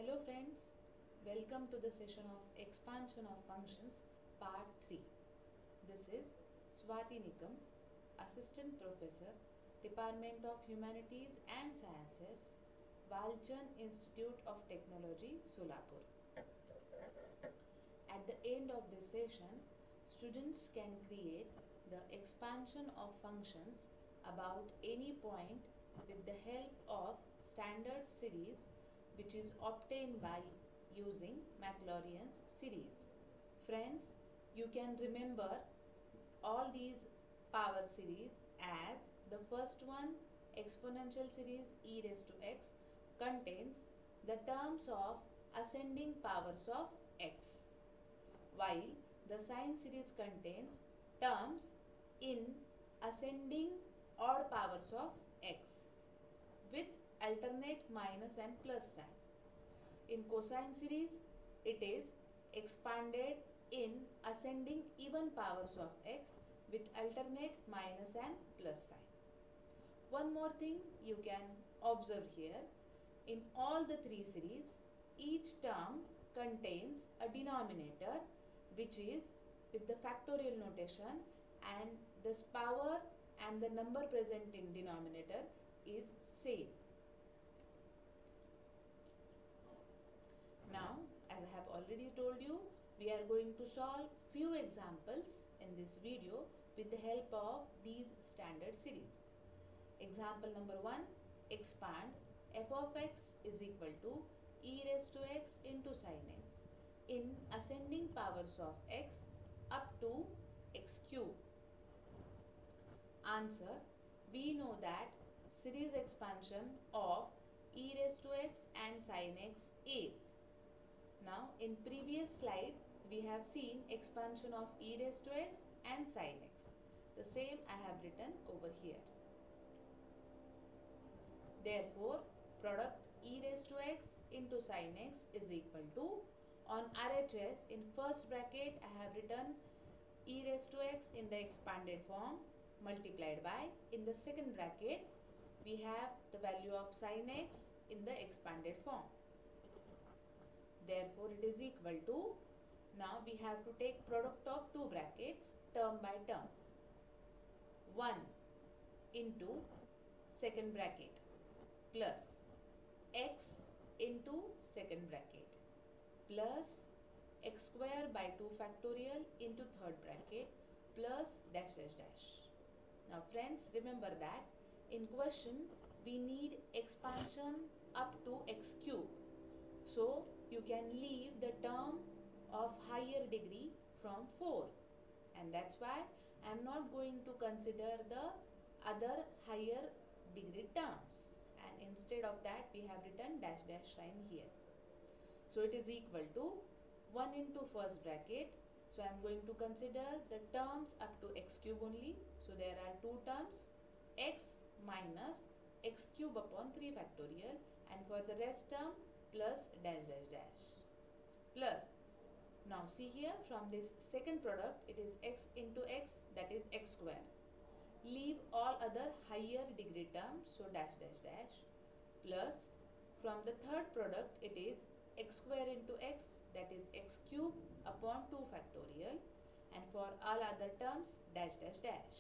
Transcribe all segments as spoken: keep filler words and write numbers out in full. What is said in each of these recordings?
Hello friends, welcome to the session of Expansion of Functions Part three. This is Swati Nikam, Assistant Professor, Department of Humanities and Sciences, Walchand Institute of Technology, Solapur. At the end of this session, students can create the expansion of functions about any point with the help of standard series which is obtained by using Maclaurin's series. Friends, you can remember all these power series as the first one, exponential series e raised to x, contains the terms of ascending powers of x, while the sine series contains terms in ascending odd powers of x with alternate minus and plus sign. In cosine series, it is expanded in ascending even powers of x with alternate minus and plus sign. One more thing you can observe here, in all the three series, each term contains a denominator which is with the factorial notation, and this power and the number present in denominator is same. Now, as I have already told you, we are going to solve few examples in this video with the help of these standard series. Example number one, expand f of x is equal to e raised to x into sine x in ascending powers of x up to x cube. Answer, we know that series expansion of e raised to x and sine x is. Now, in previous slide, we have seen expansion of e raised to x and sine x. The same I have written over here. Therefore, product e raised to x into sine x is equal to, on R H S, in first bracket I have written e raised to x in the expanded form multiplied by, in the second bracket we have the value of sine x in the expanded form. Therefore, it is equal to, now we have to take product of two brackets term by term. one into second bracket plus x into second bracket plus x square by two factorial into third bracket plus dash dash dash. Now friends, remember that in question we need expansion up to x cube. So you can leave the term of higher degree from four, and that's why I am not going to consider the other higher degree terms, and instead of that we have written dash dash sign here. So it is equal to one into first bracket. So I am going to consider the terms up to x cube only. So there are two terms, x minus x cube upon three factorial, and for the rest term plus dash dash dash plus. Now see here, from this second product it is x into x, that is x square. Leave all other higher degree terms, so dash dash dash plus, from the third product it is x square into x, that is x cube upon two factorial, and for all other terms dash dash dash.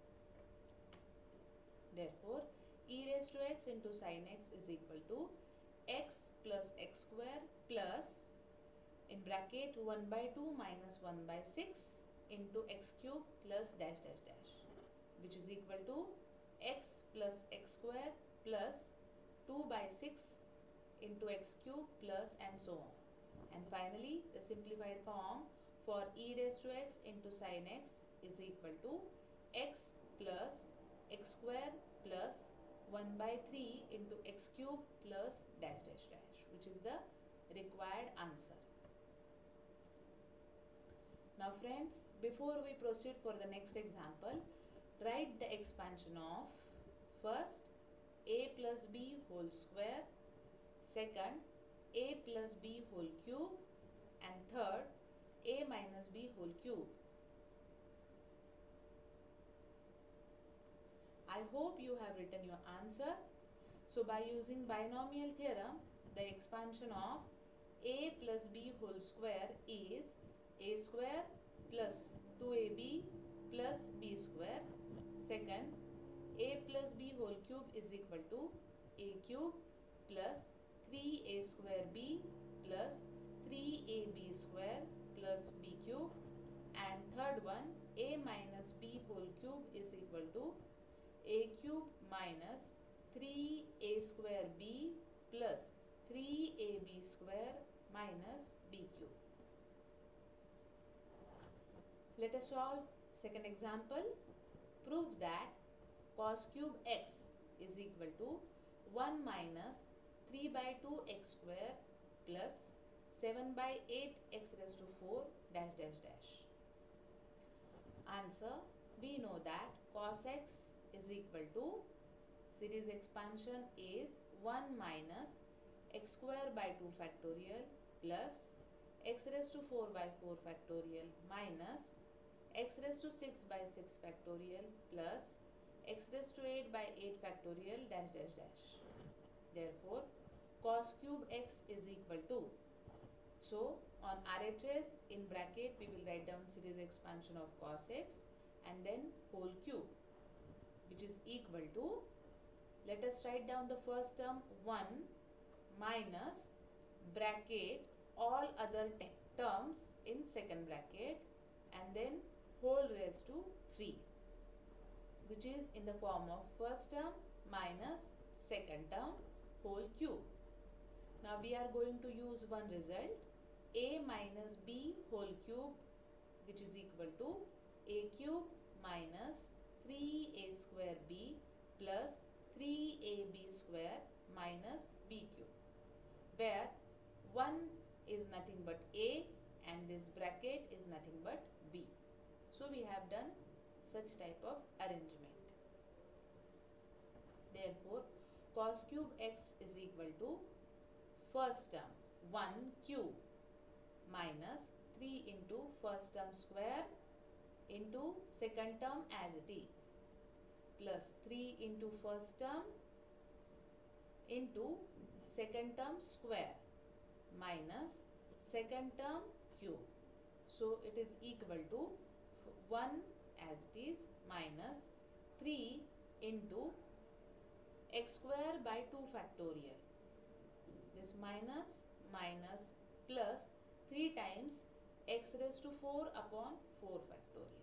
Therefore, e raised to x into sine x is equal to x plus x square plus, in bracket, one by two minus one by six into x cube plus dash dash dash, which is equal to x plus x square plus two by six into x cube plus, and so on. And finally, the simplified form for e raised to x into sine x is equal to x plus x square plus one by three into x cube plus dash dash dash, which is the required answer. Now friends, before we proceed for the next example, write the expansion of first a plus b whole square, second a plus b whole cube, and third a minus b whole cube. I hope you have written your answer. So by using binomial theorem, the expansion of a plus b whole square is a square plus two a b plus b square. Second, a plus b whole cube is equal to a cube plus three a square b plus three a b square plus b cube. And third one, a minus b whole cube is equal to a cube minus three a square b plus three a b square minus b cube. Let us solve second example. Prove that cos cube x is equal to one minus three by two x square plus seven by eight x raised to four dash dash dash. Answer, we know that cos x is equal to, series expansion is one minus x square by two factorial plus x raised to four by four factorial minus x raised to six by six factorial plus x raised to eight by eight factorial dash dash dash. Therefore, cos cube x is equal to, so on R H S in bracket we will write down series expansion of cos x and then whole cube, which is equal to, let us write down the first term one minus bracket all other terms in second bracket and then whole raised to three, which is in the form of first term minus second term whole cube. Now we are going to use one result, a minus b whole cube, which is equal to a cube minus three a square b plus three a b square minus b cube, where one is nothing but a and this bracket is nothing but b. So we have done such type of arrangement. Therefore, cos cube x is equal to first term one cube minus three into first term square into second term as it is plus three into first term into second term square minus second term cube. So it is equal to one as it is minus three into x square by two factorial. This minus minus plus three times x raised to four upon four factorial.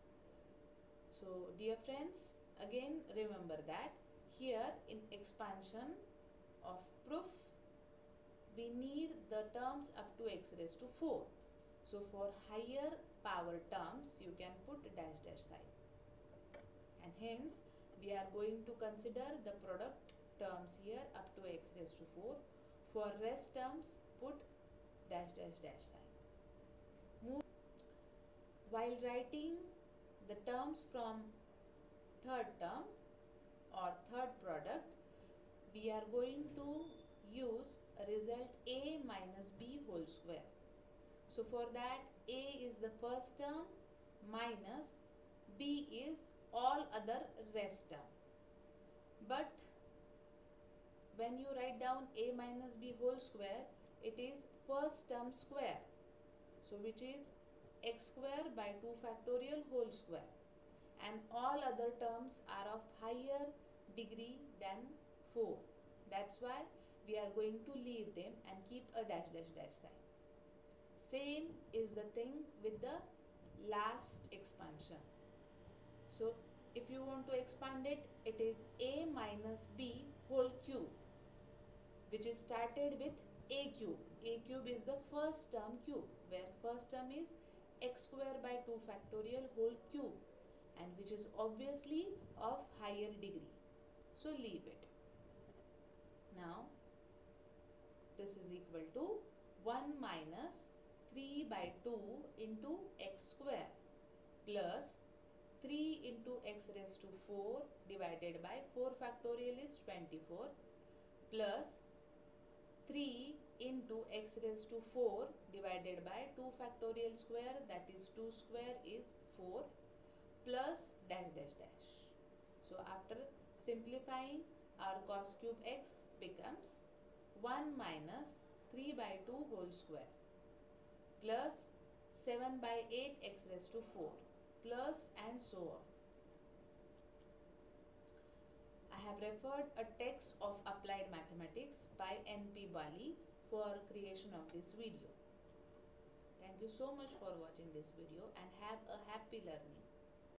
So dear friends, again remember that here in expansion of proof we need the terms up to x raised to four. So for higher power terms you can put dash dash sign, and hence we are going to consider the product terms here up to x raised to four. For rest terms put dash dash dash sign. Move. While writing the terms from third term or third product, we are going to use a result a minus b whole square. So for that, a is the first term minus b is all other rest term. But when you write down a minus b whole square, it is first term square. So which is x square by two factorial whole square, and all other terms are of higher degree than four. That's why we are going to leave them and keep a dash dash dash sign. Same is the thing with the last expansion. So if you want to expand it, it is a minus b whole cube, which is started with a cube. A cube is the first term cube, where first term is x square by two factorial whole cube, and which is obviously of higher degree. So leave it. Now this is equal to one minus three by two into x square plus three into x raised to four divided by four factorial is twenty-four plus three into x raised to four divided by two factorial square, that is two square is four, plus dash dash dash. So after simplifying, our cos cube x becomes one minus three by two whole square plus seven by eight x raised to four plus and so on. I have referred a text of Applied Mathematics by N P Bali for creation of this video. Thank you so much for watching this video and have a happy learning.